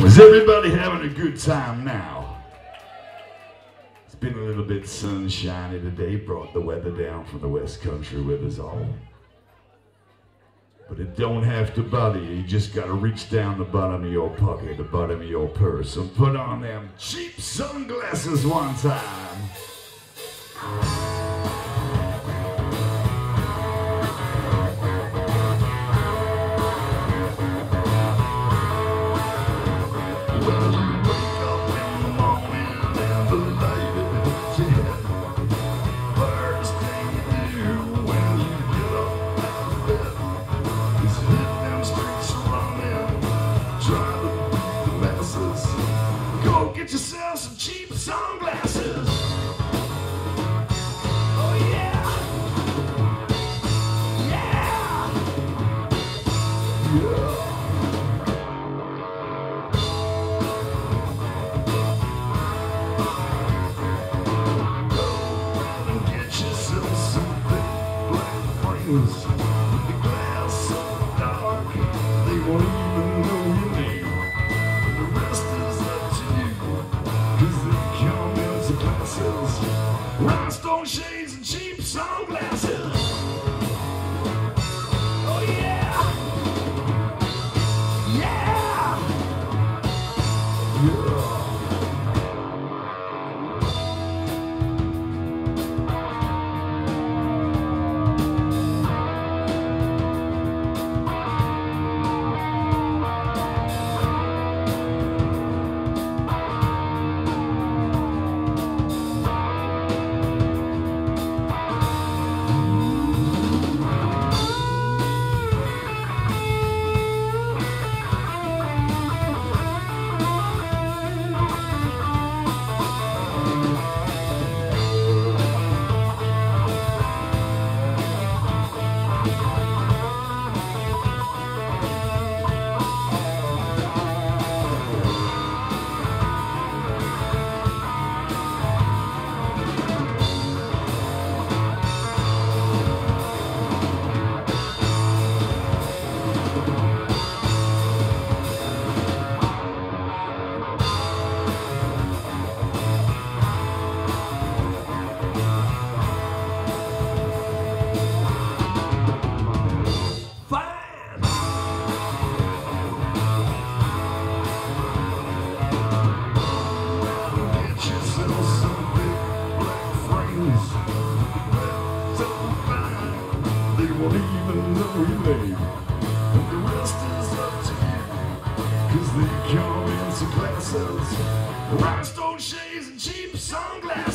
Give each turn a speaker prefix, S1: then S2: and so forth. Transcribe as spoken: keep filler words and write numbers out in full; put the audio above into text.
S1: Is everybody having a good time now? It's been a little bit sunshiny today, brought the weather down from the West Country with us all. But it don't have to bother you, you just gotta reach down the bottom of your pocket, the bottom of your purse, and put on them cheap sunglasses one time. Get yourself some cheap sunglasses. Oh yeah. Yeah. Yeah. Go and get yourself some big black frames. The glass so dark they won't even know your name. The rest is up to you. Rhinestone shades and cheap sunglasses. Oh yeah. Yeah. Yeah. They won't even know your name. And the rest is up to you, cause they come in some glasses, rhinestone shades and cheap sunglasses.